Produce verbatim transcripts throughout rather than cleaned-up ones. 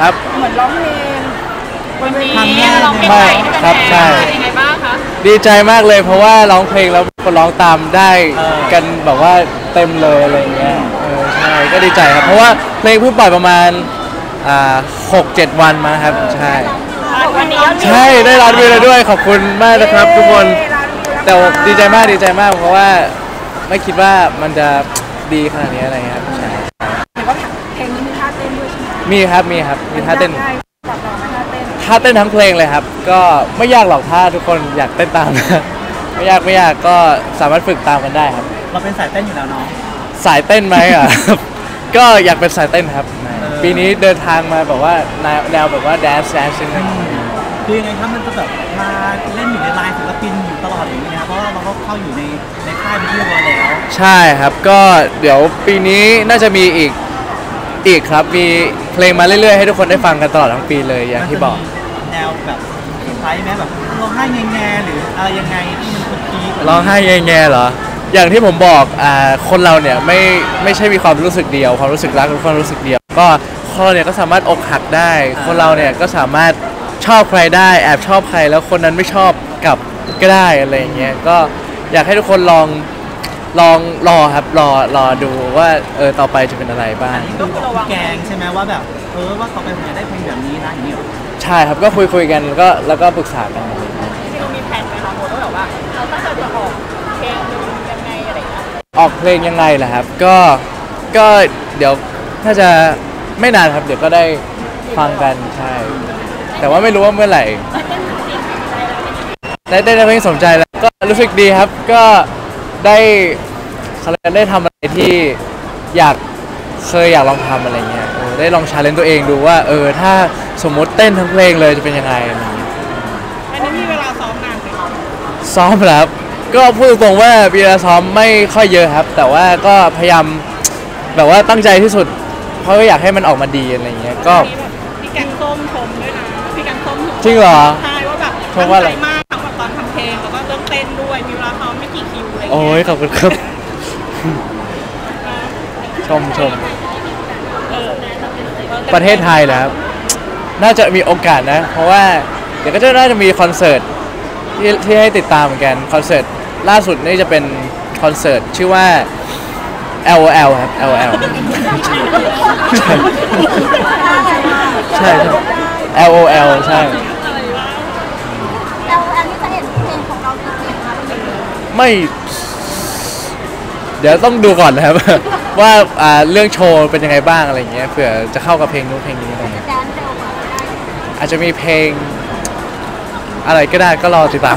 ครับเหมือนร้องเพลงวันนี้ร้องเพลงใหม่ครับใช่ยังไงบ้างคะดีใจมากเลยเพราะว่าร้องเพลงแล้วคนร้องตามได้กันแบบว่าเต็มเลยอะไรเงี้ยเออใช่ก็ดีใจครับเพราะว่าเพลงเพิ่งปล่อยประมาณอ่าหกเจ็ดวันมาครับใช่วันนี้ใช่ได้ร้านวิวเลยด้วยขอบคุณมากนะครับทุกคนแต่ดีใจมากดีใจมากเพราะว่าไม่คิดว่ามันจะดีขนาดนี้อะไรเงี้ยครับใช่แต่ว่าเพลงนี้มีท่าเต้นด้วยใช่ไหมมีครับมีครับมีท่าเต้นบอกเราไหมท่าเต้นท่าเต้นทั้งเพลงเลยครับก็ไม่ยากหรอกถ้าทุกคนอยากเต้นตามนะไม่ยากไม่ยากก็สามารถฝึกตามกันได้ครับเราเป็นสายเต้นอยู่แล้วเนาะสายเต้นไหมอ่ะ ก็อยากเป็นสายเต้นครับปีนี้เดินทางมาแบบว่าแนวแนวแบบว่าแดนซ์แดนซ์นึงคือยังไงครับมันจะแบบมาเล่นอยู่ในไลน์ศิลปินอยู่ตลอดอย่างนี้นะครับเพราะว่าเราก็เข้าอยู่ในในค่ายไปที่เรียบร้อยแล้วใช่ครับก็เดี๋ยวปีนี้น่าจะมีอีกอีกครับมีเพลงมาเรื่อยๆให้ทุกคนได้ฟังกันตลอดทั้งปีเลยอย่างที่บอกแนวแบบคล้ายไหมแบบร้องไห้แง่ๆหรืออะไรยังไงที่มันคุกกี้ร้องไห้แง่ๆเหรออย่างที่ผมบอกอ่าคนเราเนี่ยไม่ไม่ใช่มีความรู้สึกเดียวความรู้สึกรักหรือความรู้สึกเดียวก็คนเราเนี่ยก็สามารถอกหักได้คนเราเนี่ยก็สามารถชอบใครได้แอบชอบใครแล้วคนนั้นไม่ชอบกลับก็ได้อะไรอย่างเงี้ยก็อยากให้ทุกคนลองลองรอครับรอรอดูว่าเออต่อไปจะเป็นอะไรบ้างก็คือแกงใช่ไหมว่าแบบเออว่าต่อไปผมจะได้เพลงแบบนี้นะอย่างนี้ใช่ครับก็คุยคุยกันแล้วก็แล้วก็ปรึกษากันที่เรามีแผนไหมคะโมว่าแบบว่าเราตั้งใจจะออกเพลงยังไงอะไรอย่างเงี้ยออกเพลงยังไงล่ะครับก็ก็เดี๋ยวถ้าจะไม่นานครับเดี๋ยวก็ได้ฟังกันใช่แต่ว่าไม่รู้ว่าเมื่อไหร่ได้ได้เพลงสนใจแล้วก็รู้สึกดีครับก็ได้เขาเรียกได้ทำอะไรที่อยากเคยอยากลองทำอะไรเงี้ยได้ลองชาเลนจ์ตัวเองดูว่าเออถ้าสมมติเต้นทั้งเพลงเลยจะเป็นยังไงอะไรเงี้ยอันนี้มีเวลาซ้อมนานไหมซ้อมครับก็พูดตรงว่าเวลาซ้อมไม่ค่อยเยอะครับแต่ว่าก็พยายามแบบว่าตั้งใจที่สุดเพราะว่าอยากให้มันออกมาดีอะไรเงี้ยก็พี่แกงส้มชมด้วยนะพี่แกงส้มจริงเหรอใช่ว่าแบบตั้งใจมากทั้งแบบตอนทำเพลงแล้วก็เรื่องเต้นด้วยมีเวลาซ้อมไม่กี่คิวอะไรเงี้ยโอ้ยขอบคุณครับชมชมประเทศไทยนะครับน่าจะมีโอกาสนะเพราะว่าเดี๋ยวก็จะน่าจะมีคอนเสิร์ตที่ที่ให้ติดตามเหมือนกันคอนเสิร์ตล่าสุดนี่จะเป็นคอนเสิร์ตชื่อว่า แอล โอ แอล ครับ แอล โอ แอล ใช่ แอล โอ แอล ใช่แอล โอ แอล นี่จะเห็นเพลงของเราจริงๆคะไม่เดี๋ยวต้องดูก่อนนะครับว่าเรื่องโชว์เป็นยังไงบ้างอะไรเงี้ยเผื่อจะเข้ากับเพลงนู้นเพลงนี้อะไรเงี้ยอาจจะมีเพลงอะไรก็ได้ก็รอติดตาม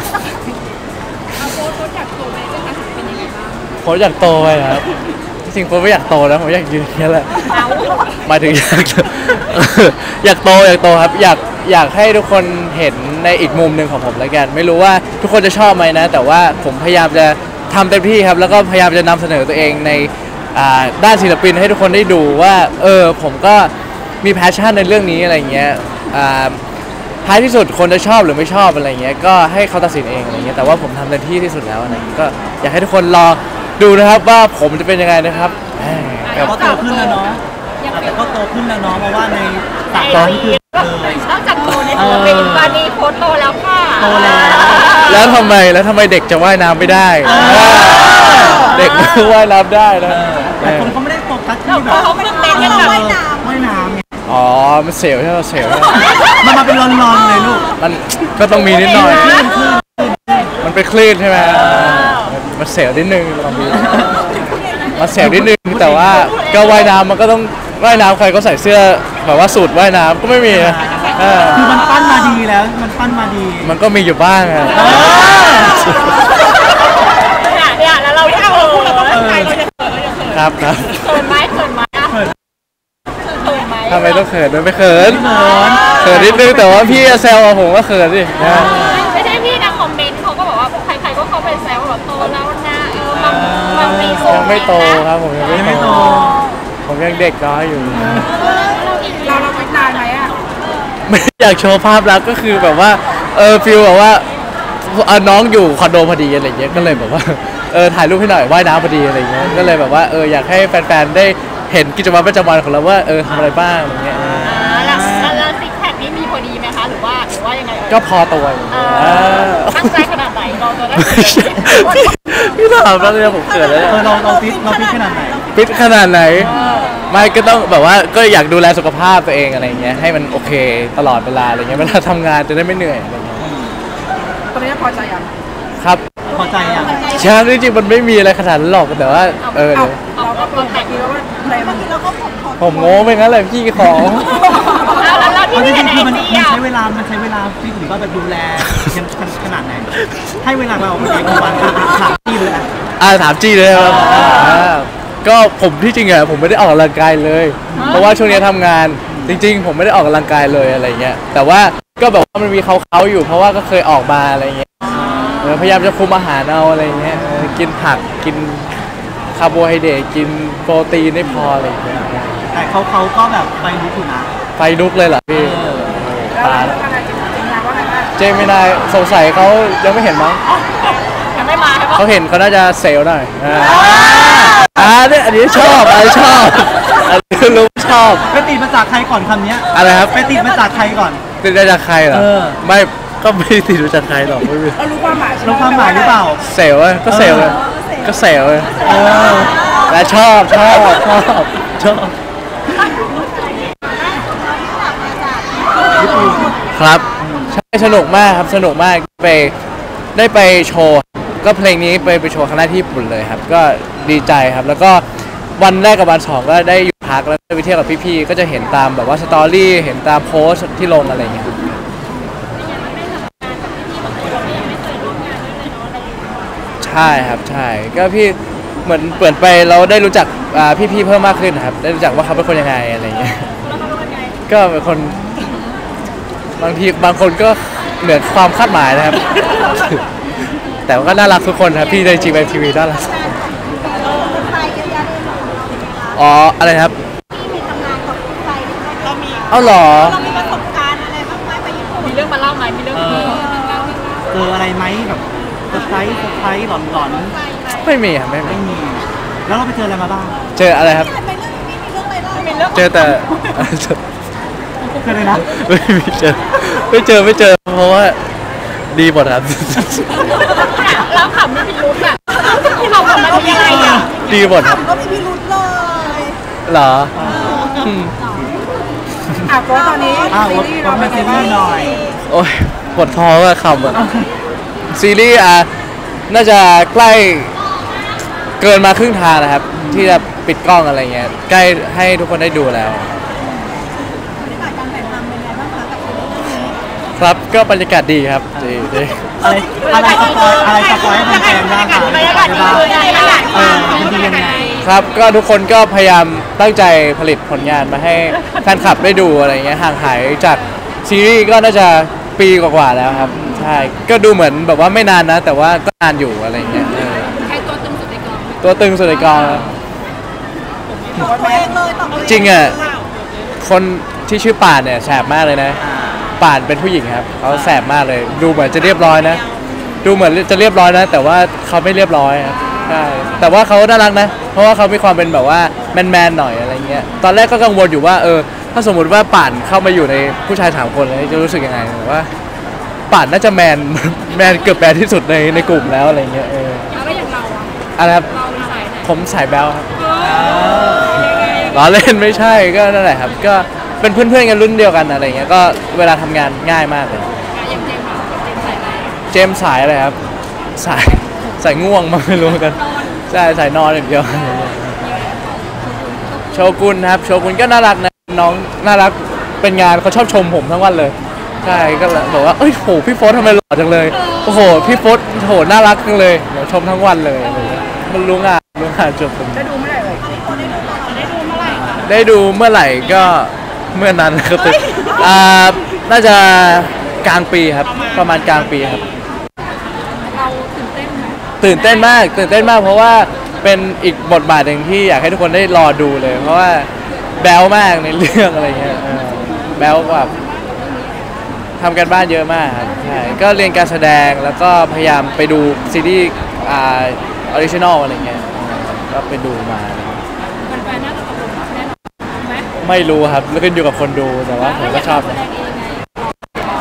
โค้ชอยากโตไปครับจริงๆโค้ชไม่อยากโตนะผมอยากยืนแค่แหละมาถึงอยากอยากโตอยากโตครับอยากอยากให้ทุกคนเห็นในอีกมุมหนึ่งของผมแล้วกันไม่รู้ว่าทุกคนจะชอบไหมนะแต่ว่าผมพยายามจะทำเต็มที่ครับแล้วก็พยายามจะนำเสนอตัวเองในด้านศิลปินให้ทุกคนได้ดูว่าเออผมก็มีแพชชั่นในเรื่องนี้อะไรเงี้ยท้ายที่สุดคนจะชอบหรือไม่ชอบอะไรเงี้ยก็ให้เขาตัดสินเองอะไรเงี้ยแต่ว่าผมทำเต็มที่ที่สุดแล้วอะไรก็อยากให้ทุกคนรอดูนะครับว่าผมจะเป็นยังไงนะครับแต่ก็โตขึ้นแล้วเนาะแต่ก็โตขึ้นแล้วเนาะเพราะว่าในสามตอนนี้คือนอกจากโตในตัวเป็นตอนนี้โค้ชโตแล้วค่ะโตแล้วแล้วทำไมแล้วทำไมเด็กจะว่ายน้ำไม่ได้เด็กว่ายน้ำได้นะแต่คนเขาไม่ได้โฟกัสที่แบบเขาไม่ได้เต้นกันแบบว่ายน้ำว่ายน้ำอ๋อมันเสียวใช่ไหมเสียวมันมาเป็นรอนๆเลยลูกมันก็ต้องมีนิดหน่อยมันเป็นคลื่นใช่ไหมมันเสียวนิดนึงลองดูมันเสียวนิดนึงแต่ว่าก็ว่ายน้ำมันก็ต้องว่ายน้ำใครก็ใส่เสื้อแบบว่าสูทว่ายน้ำก็ไม่มีคือมันปั้นมาดีแล้วมันปั้นมาดีมันก็มีอยู่บ้างครับเนี่ยแล้วเราที่เราพูดเราต้องตั้งใจเราจะเขินเราจะเขินครับครับเขินไหมเขินไหมเขินไหมทำไมต้องเขินด้วยไม่เขินเขินนิดนึงแต่ว่าพี่แซวผมก็เขินสิไม่ใช่พี่นะคอมเมนต์เขาก็บอกว่าใครๆก็เข้าไปแซวแบบโตแล้วนะเออมันมันมีโซนยังไม่โตครับผมยังไม่โตผมยังเด็กน้อยอยู่เราเราไม่นานไหมอ่ะไม่อยากโชว์ภาพลักษณ์ก็คือแบบว่าเออฟิลแบบว่าน้องอยู่คอนโดพอดีอะไรเงี้ยก็เลยแบบว่าเออถ่ายรูปให้หน่อยว่ายน้ำพอดีอะไรเงี้ยก็เลยแบบว่าเอออยากให้แฟนๆได้เห็นกิจวัตรประจำวันของเราว่าเออทำอะไรบ้างอะไรเงี้ยแล้วก็พอตัวอยู่เออ่าอตั้งใจขนาดไหนเราจะได้พี่พี่ถามแล้วเนี่ยผมเกิดแล้วเอเนี่ยอเราเราฟิตเราฟิตขนาดไหนฟิตขนาดไหน ไม่ก็ต้องแบบว่าก็อยากดูแลสุขภาพตัวเองอะไรเงี้ยให้มันโอเคตลอดเวลาอะไรเงี้ยเวลาทำงานจะได้ไม่เหนื่อยอะไรเงี้ยตอนนี้พอใจยังครับพอใจยังใช่จริงๆมันไม่มีอะไรขนาดนั้นหรอกแต่ว่าเออเอาเดี๋ยวเราก็ปกติแล้วว่าอะไรมันเราก็ผมขอผมโง่ไปงั้นเลยพี่ของแล้วแล้วที่เอาจไม่ริเห็นงๆไอคือมันจีมันอ่ะใช้เวลามันใช้เวลาฟิตหรือว่าแบบดูแลกันขนาดไหนให้เวลาเราไปกี่วันถามพี่เลยอะอ่าถามจี้เลยครับอ่าก็ผมที่จริงอะผมไม่ได้ออกกำลังกายเลย เพราะว่าช่วงนี้ทำงานจริง ๆ ผมไม่ได้ออกกำลังกายเลยอะไรเงี้ยแต่ว่าก็แบบว่ามันมีเขาๆอยู่ เพราะว่าก็เคยออกมาอะไรเงี้ยเออพยายามจะคุมอาหารเอาอะไรเงี้ยเออกินผักกินคาร์โบไฮเดรตกินโปรตีนได้พออะไรเงี้ยแต่เขาเขาก็แบบไปรู้ถูกนะไฟลุกเลยเหรอพี่แล้วตาเราอะไรจริงจริงนะว่าไงบ้างเจมินายสงสัยเขายังไม่เห็นมั้งยังไม่มาใช่ปะเขาเห็นเขาน่าจะเซลล์หน่อยอ่าอ่าเนี่ยอันนี้ชอบอันนี้ชอบอันนี้รู้ชอบไปติดมาจากใครก่อนคำเนี้ยอะไรครับไปติดมาจากใครก่อนติดได้จากใครเหรอเออไม่ก็ไม่ติดมาจากใครหรอกไม่มีเรารู้ความหมายใช่ไหมรู้ความหมายหรือเปล่าเซลล์เว้ยก็เซลล์เลยก็เซลล์เลยเออแต่ชอบชอบชอบชอบครับใช่สนุกมากครับสนุกมากไปได้ไปโชว์ก็เพลงนี้ไปไปโชว์คณะที่ญี่ปุ่นเลยครับ ก็ดีใจครับ แล้วก็วันแรกกับวันสองก็ได้อยู่พักแล้วก็ไปเที่ยวกับพี่ๆก็จะเห็นตามแบบว่าสตอรี่เห็นตามโพสต์ที่ลงอะไรอย่างเงี้ยครับใช่ครับใช่ก็พี่เหมือนเปิดไปเราได้รู้จักอ่าพี่ๆเพิ่มมากขึ้นครับได้รู้จักว่าเขาเป็นคนยังไงอะไรอย่างเงี้ยก็เป็นคนบางทีบางคนก็เหนือความคาดหมายนะครับ แต่ว่าก็น่ารักทุกคนครับพี่ในจีบีทีวีน่ารักอ๋ออะไรครับเอาเหรอมีประสบการณ์อะไรบ้างไหมไปญี่ปุ่นมีเรื่องมาเล่าไหมมีเรื่องเออเจออะไรไหมแบบเซอร์ไพรส์เซอร์ไพรส์หลอนหลอนไม่มีครับไม่ๆมีไม่มี แล้วเราไปเจออะไรมาบ้างเจออะไรครับไปเรื่องนี้มีเรื่องอะไรเล่ามีเรื่องเจอแต่เจอเลยนะไม่มีเจอไม่เจอไม่เจอเพราะว่าดีหมดครับแล้วขำไม่มีลุ้นอ่ะเราขำมันมีอะไรอ่ะดีหมดครับก็มีพิรุธเลยเหรออืมอ่ะเพราะตอนนี้อ้าวซีรีส์วัเรานเป็มานไงซีรีบ้างส์หน่อยโอ้ยปวดท้องอะคำอะซีรีส์อ่ะน่าจะใกล้เกินมาครึ่งทางแล้วครับ ที่จะปิดกล้องอะไรเงี้ยใกล้ให้ทุกคนได้ดูแล้ว ครับก็บรรยากาศดีครับดีดีอะไรอะไรสปอยอะไรสปอยให้แฟนๆบ้างค่ะบรรยากาศดีคืออะไรบรรยากาศเออมันดียังไงครับก็ทุกคนก็พยายามตั้งใจผลิตผลงานมาให้แฟนคลับได้ดูอะไรเงี้ยห่างหายจากซีรีส์ก็น่าจะปีกว่าๆแล้วครับใช่ก็ดูเหมือนแบบว่าไม่นานนะ แต่ว่าก็นานอยู่อะไรเงี้ยเออใครตัวตึงสุดในกองตัวตึงสุดในกองครับตัวเองเลยต่อจริงอ่ะคนที่ชื่อป่านเนี่ยแสบมากเลยนะป่านเป็นผู้หญิงครับเขาแสบมากเลย ดูเหมือนจะเรียบร้อยนะ ดูเหมือนจะเรียบร้อยนะ แต่ว่าเขาไม่เรียบร้อยครับใช่แต่ว่าเขาน่ารักนะ เพราะว่าเขามีความเป็นแบบว่าแมนๆหน่อยอะไรเงี้ยตอนแรกก็กังวลอยู่ว่าเออถ้าสมมุติว่าป่านเข้ามาอยู่ในผู้ชายสามคนเลยจะรู้สึกยังไงแต่ว่าป่านน่าจะแมน แมนเกือบแมนที่สุดในในกลุ่มแล้วอะไรเงี้ยเออแล้วอย่างเราอ่ะอะไรครับเรามีสายไหนผมสายแบลครับล้อเล่นไม่ใช่ก็นั่นแหละครับ ก็เป็นเพื่อนๆกันรุ่นเดียวกันอะไรเงี้ยก็เวลาทำงานง่ายมากเลยอย่างเจมส์อ่ะเจมส์สายไหนเจมส์สายอะไรครับ สายสายง่วงมาไม่รู้เหมือนกันใช่สายนอนอย่างเดียวโชกุนครับโชกุนก็น่ารักนะน้องน่ารักเป็นงานเขาชอบชมผมทั้งวันเลยใช่ก็บอกว่าเอ้ยโหพี่โฟสทำไมหล่อจังเลยโอ้โหพี่โฟสโหน่ารักจังเลยเดี๋ยวชมทั้งวันเลยอะไรเงี้ยมันรู้งานรู้งานจบผมได้ดูเมื่อไหร่เลยได้ดูเมื่อไหร่ก็เมื่อนั้นครับอ่าน่าจะกลางปีครับประมาณกลางปีครับเราตื่นเต้นไหมตื่นเต้นมากตื่นเต้นมากเพราะว่าเป็นอีกบทบาทหนึ่งที่อยากให้ทุกคนได้รอดูเลย เพราะว่าแบ๊วมากในเรื่องอะไรเงี้ยเออแบ๊วแบบทำกันบ้านเยอะมากครับใช่ก็เรียนการแสดงแล้วก็พยายามไปดูซีรีส์อ่าออริจินอลอะไรเงี้ยก็ไปดูมามันไปน่าจะตกลงแน่นอนไหมไม่รู้ครับแล้วขึ้นอยู่กับคนดูแต่ว่าผมก็ชอบแสนะดงเองไงก็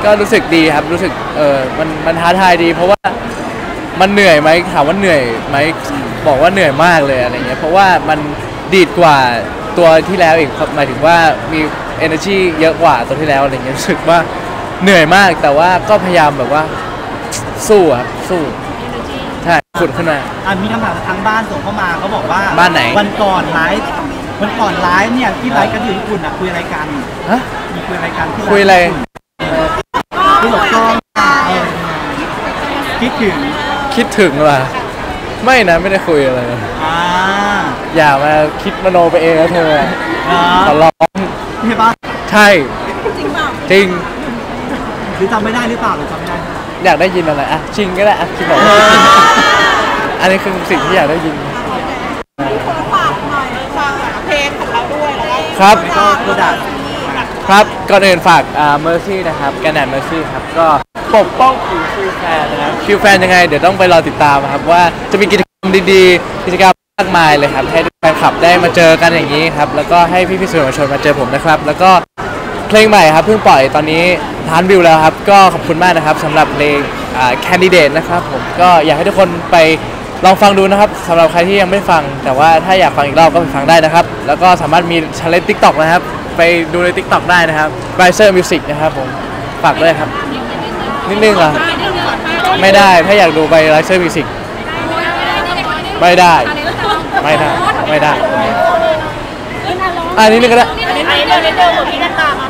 ก็รู้สึกดีครับรู้สึกเออมันมันท้าทายดี เพราะว่ามันเหนื่อยไหมถามว่าเหนื่อยไหมบอกว่าเหนื่อยมากเลยอะไรเงี้ยเพราะว่ามันดีดกว่าตัวที่แล้วอีกหมายถึงว่ามี energy เยอะกว่าตัวที่แล้วอะไรเงี้ยรู้สึกว่าเหนื่อยมากแต่ว่าก็พยายามแบบว่าสู้ครับสู้ใช่ขุดขึ้นมาอ่ะมีคำถามจากทางบ้านส่งเข้ามาเขาบอกว่าบ้านไหนวันก่อนไลฟ์วันก่อนไลฟ์เนี่ยที่ไลฟ์กันอยู่ญี่ปุ่นอ่ะคุยอะไรกันฮะมีคุยอะไรกันที่คุยอะไรที่หลบกล้องเออคิดถึงคิดถึงว่ะไม่นะไม่ได้คุยอะไรอ่าอย่ามาคิดมโนไปเองนะเธอเอขออร้องใช่ปะใช่จริงเปล่าจริงหรือจำไม่ได้หรือเปล่าหรือจำไม่ได้อยากได้ยินอะไรอ่ะจริงก็ได้อ่ะคิดบอกอันนี้คือสิ่งที่อยากได้ยินมีคนฝากหน่อยฝากเพลงของเราด้วยแล้วก็ครับก็โปรดักต์ครับก่อนอื่นฝากอ่า Mercy นะครับกันแดด Mercy ครับก็ปกป้องผิวคิวแฟนนะครับคิวแฟนยังไงเดี๋ยวต้องไปรอติดตามครับว่าจะมีกิจกรรมดีๆกิจกรรมมากมายเลยครับให้แฟนคลับได้มาเจอกันอย่างนี้ครับแล้วก็ให้พี่ๆสื่อมวลชนมาเจอผมนะครับแล้วก็เพลงใหม่ครับเพิ่งปล่อยตอนนี้ทานวิวแล้วครับก็ขอบคุณมากนะครับสำหรับเพลงอ่า Candidate นะครับผมก็อยากให้ทุกคนไปลองฟังดูนะครับสำหรับใครที่ยังไม่ฟังแต่ว่าถ้าอยากฟังอีกรอบก็ไปฟังได้นะครับแล้วก็สามารถมี challenge TikTok นะครับไปดูใน TikTok ได้นะครับ Riser Music นะครับผมฝากด้วยครับนิดนึงเหรอไม่ได้ถ้าอยากดูไป Riser Music ไม่ได้ไม่ได้ไม่ได้อันนี้นึงก็ได้อันนี้เดินเดินหมดพี่กันตามมา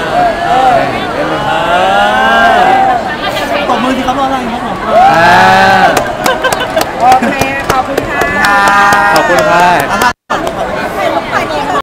ตบมือที่เขาบอกอะไรครับผมอ่า